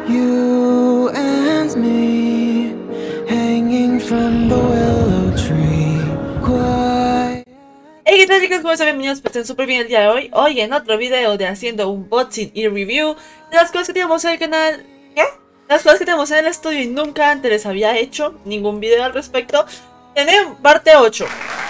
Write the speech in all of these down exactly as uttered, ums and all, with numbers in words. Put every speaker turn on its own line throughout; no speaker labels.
You and me, hanging from the willow tree. Quiet.
Hey, ¿qué tal, chicos? ¿Cómo están? Bienvenidos, pues estén súper bien el día de hoy. Hoy en otro video de haciendo un unboxing y review de las cosas que tenemos en el canal. ¿Qué? Las cosas que tenemos en el estudio y nunca antes les había hecho ningún video al respecto. Tenemos parte ocho.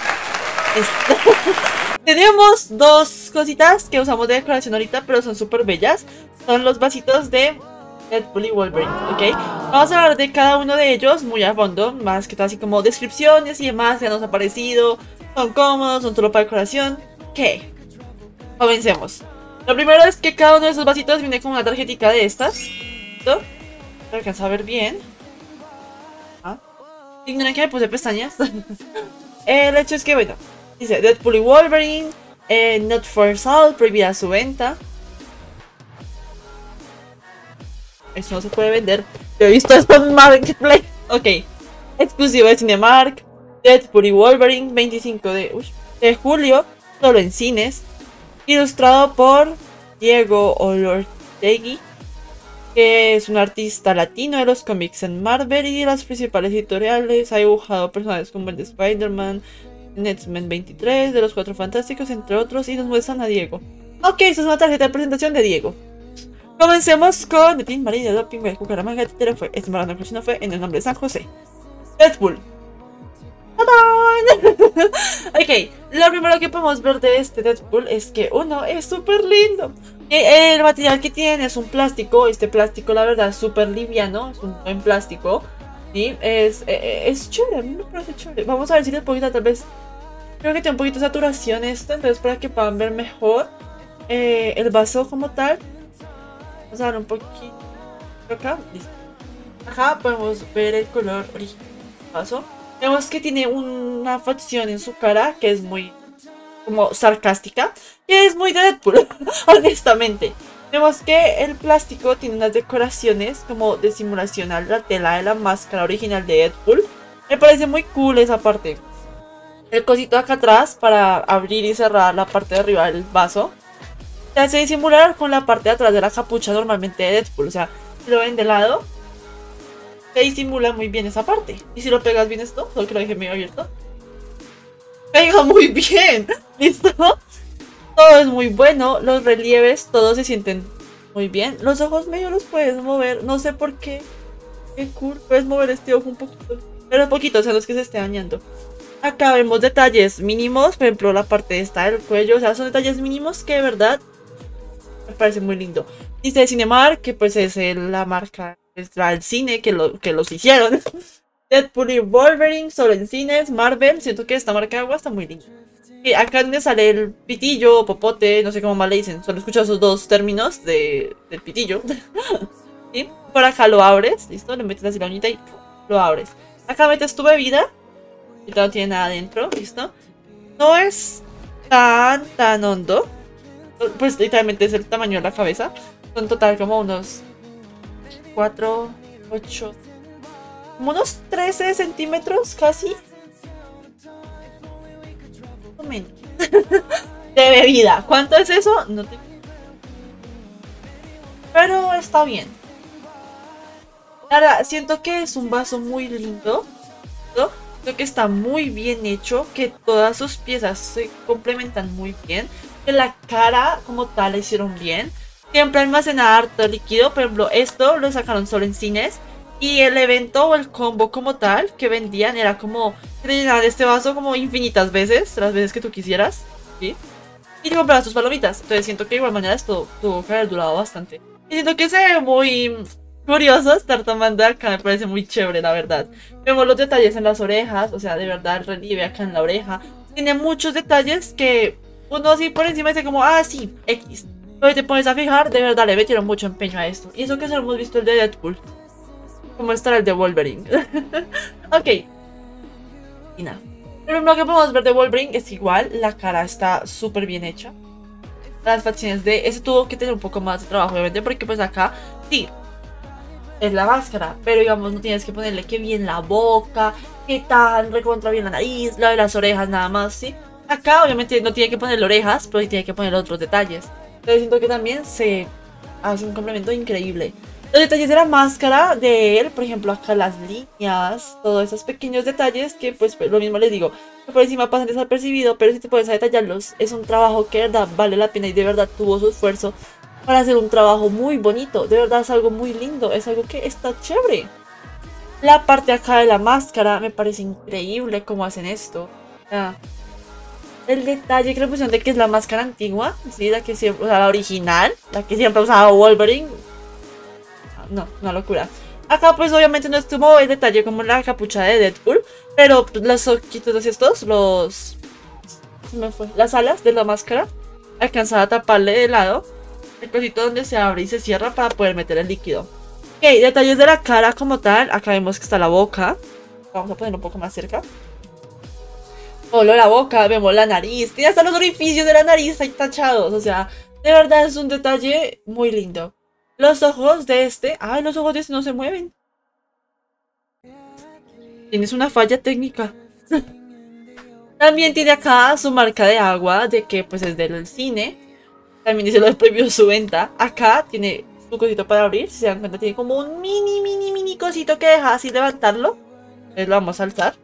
Tenemos dos cositas que usamos de decoración ahorita, pero son súper bellas. Son los vasitos de Deadpool y Wolverine, ¿ok? Vamos a hablar de cada uno de ellos muy a fondo, más que todo así como descripciones y demás que nos ha parecido. Son cómodos, son solo para decoración. ¿Qué? Comencemos. Lo primero es que cada uno de esos vasitos viene con una tarjetita de estas. ¿Listo? ¿Se alcanza a ver bien? ¿Ah? Ignoren que me puse pestañas. El hecho es que, bueno, dice Deadpool y Wolverine, eh, not for sale, prohibida su venta. Eso no se puede vender. Yo he visto esto en Marketplace. Ok. Exclusivo de Cinemark. Deadpool y Wolverine, veinticinco de, uy, de julio. Solo en cines. Ilustrado por Diego Olortegui, que es un artista latino de los cómics en Marvel y de las principales editoriales. Ha dibujado personajes como el de Spider-Man, X-Men veintitrés, de los Cuatro Fantásticos, entre otros. Y nos muestran a Diego. Ok, esta es una tarjeta de presentación de Diego. Comencemos con The Tin Marina, Doping, Cucaramanga, Titera fue. Este maratón próximo fue en el nombre de San José. Deadpool. Ok, lo primero que podemos ver de este Deadpool es que uno es súper lindo. El material que tiene es un plástico. Este plástico, la verdad, es súper liviano. Es un buen plástico. ¿Sí? Es, es, es chévere, a mí me parece chévere. Vamos a ver si le puedo quitar, tal vez. Creo que tiene un poquito de saturación esto. Entonces, para que puedan ver mejor eh, el vaso como tal. Vamos a dar un poquito acá. Listo. Acá podemos ver el color original del vaso. Vemos que tiene una facción en su cara que es muy como sarcástica, que es muy de Deadpool, honestamente. Vemos que el plástico tiene unas decoraciones como de simulación a la tela de la máscara original de Deadpool. Me parece muy cool esa parte. El cosito acá atrás para abrir y cerrar la parte de arriba del vaso se hace disimular con la parte de atrás de la capucha normalmente de Deadpool. O sea, si lo ven de lado, se disimula muy bien esa parte. Y si lo pegas bien esto, solo que lo dejé medio abierto, pega muy bien. ¿Listo? Todo es muy bueno. Los relieves, todos se sienten muy bien. Los ojos medio los puedes mover. No sé por qué. Qué cool. Puedes mover este ojo un poquito. Pero un poquito, o sea, no es que se esté dañando. Acá vemos detalles mínimos. Por ejemplo, la parte esta del cuello. O sea, son detalles mínimos que de verdad me parece muy lindo. Dice Cinemark, que pues es el, la marca del cine que, lo, que los hicieron. Deadpool y Wolverine, solo en cines. Marvel, siento que esta marca de agua está muy linda. Y acá donde sale el pitillo, popote, no sé cómo más le dicen. Solo escucho esos dos términos de, del pitillo. ¿Sí? Por acá lo abres, ¿listo? Le metes así la uñita y lo abres. Acá metes tu bebida. Y no tiene nada adentro, ¿listo? No es tan, tan hondo. Pues literalmente es el tamaño de la cabeza. Son total como unos cuatro, ocho, como unos trece centímetros casi. O menos. De bebida. ¿Cuánto es eso? No te... Pero está bien. Ahora, siento que es un vaso muy lindo, ¿no? Creo que está muy bien hecho, que todas sus piezas se complementan muy bien, que la cara como tal la hicieron bien. Siempre almacena harto líquido. Por ejemplo, esto lo sacaron solo en cines. Y el evento o el combo como tal que vendían era como rellenar este vaso como infinitas veces, las veces que tú quisieras, ¿sí? Y te comprabas tus palomitas. Entonces siento que de igual manera esto tuvo que haber durado bastante. Y siento que se ve muy curioso estar tomando acá. Me parece muy chévere, la verdad. Vemos los detalles en las orejas. O sea, de verdad el relieve acá en la oreja. Tiene muchos detalles que uno así por encima dice como, ah, sí, X. Pero te pones a fijar, de verdad le metieron mucho empeño a esto. Y eso que solo hemos visto el de Deadpool. ¿Cómo estará el de Wolverine? Ok. Y nada. Lo primero que podemos ver de Wolverine es igual. La cara está súper bien hecha. Las facciones de... Ese tuvo que tener un poco más de trabajo, obviamente, porque pues acá, sí, es la máscara. Pero digamos, no tienes que ponerle que bien la boca, que tan recontra bien la nariz, la de las orejas nada más, ¿sí? Acá obviamente no tiene que ponerle orejas, pero sí tiene que poner otros detalles. Entonces siento que también se hace un complemento increíble. Los detalles de la máscara de él, por ejemplo, acá las líneas, todos esos pequeños detalles que, pues, lo mismo les digo, que por encima pasan desapercibido, pero si te pones a detallarlos, es un trabajo que de verdad vale la pena y de verdad tuvo su esfuerzo para hacer un trabajo muy bonito. De verdad es algo muy lindo, es algo que está chévere. La parte acá de la máscara me parece increíble cómo hacen esto. O sea, el detalle que le pusieron de que es la máscara antigua, ¿sí? La que siempre, o sea, la original, la que siempre usaba Wolverine. No, una locura. Acá pues obviamente no estuvo el detalle como la capucha de Deadpool, pero los ojitos estos, los... ¿Se me fue? Las alas de la máscara alcanzan a taparle de lado el cosito donde se abre y se cierra para poder meter el líquido. Ok, detalles de la cara como tal. Acá vemos que está la boca. Vamos a ponerlo un poco más cerca. Solo la boca, vemos la nariz. Tiene hasta los orificios de la nariz ahí tachados. O sea, de verdad es un detalle muy lindo. Los ojos de este... Ay, los ojos de este no se mueven. Tienes una falla técnica. También tiene acá su marca de agua, de que pues es del cine. También dice lo de prohibió su venta. Acá tiene su cosito para abrir. Si se dan cuenta, tiene como un mini, mini, mini cosito que deja así levantarlo. Entonces lo vamos a alzar.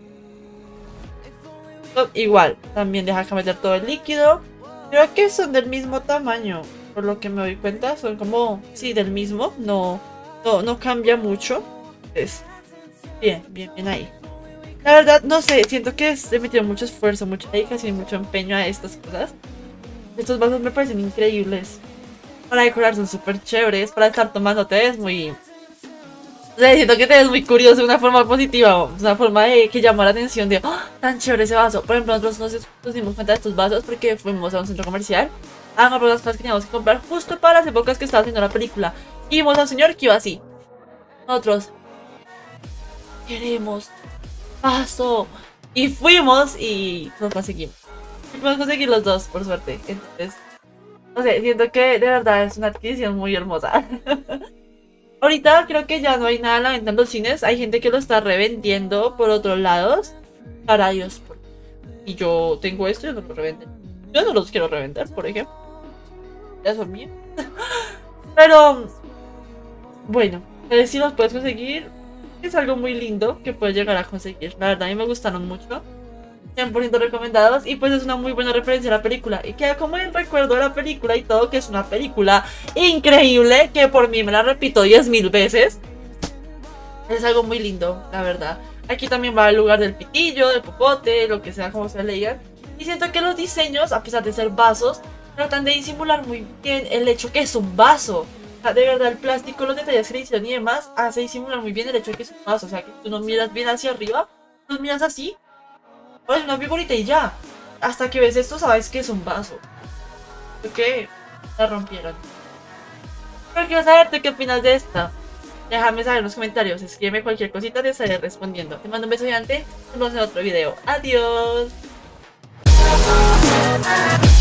Igual, también deja acá meter todo el líquido. Creo que son del mismo tamaño. Por lo que me doy cuenta, son como, sí, del mismo, no, no, no cambia mucho. Entonces, bien, bien, bien ahí. La verdad, no sé, siento que le metieron mucho esfuerzo, mucha dedicación y mucho empeño a estas cosas. Estos vasos me parecen increíbles. Para decorar son súper chéveres, para estar tomándote es muy... O sea, siento que te ves muy curioso de una forma positiva, una forma de que llama la atención de, ¡oh, tan chévere ese vaso! Por ejemplo, nosotros nos, nos dimos cuenta de estos vasos porque fuimos a un centro comercial a comprar las cosas que teníamos que comprar justo para las épocas que estaba haciendo la película. Y vimos a un señor que iba así. Nosotros queremos vaso. Y fuimos y nos conseguimos. Y podemos conseguir los dos, por suerte. Entonces, no sé, siento que de verdad es una adquisición muy hermosa. Ahorita creo que ya no hay nada a la venta en los cines. Hay gente que lo está revendiendo por otros lados. Para ellos. Y yo tengo esto y no lo revenden. Yo no los quiero revender, por ejemplo. Ya son míos. Pero bueno, si los puedes conseguir, es algo muy lindo que puedes llegar a conseguir. La verdad a mí me gustaron mucho, cien por ciento recomendados. Y pues es una muy buena referencia a la película. Y queda como el recuerdo de la película y todo, que es una película increíble, que por mí me la repito diez mil veces. Es algo muy lindo, la verdad. Aquí también va el lugar del pitillo, del popote, lo que sea, como se le digan. Y siento que los diseños, a pesar de ser vasos, tratan de disimular muy bien el hecho que es un vaso. O sea, de verdad el plástico, los detalles que le hicieron y demás, hace disimular muy bien el hecho de que es un vaso. O sea, que tú no miras bien hacia arriba, tú miras así, es una figurita y ya. Hasta que ves esto sabes que es un vaso. Porque la rompieron. Pero quiero saber tú qué opinas de esta. Déjame saber en los comentarios, escríbeme cualquier cosita, te estaré respondiendo. Te mando un beso gigante, nos vemos en otro video. Adiós.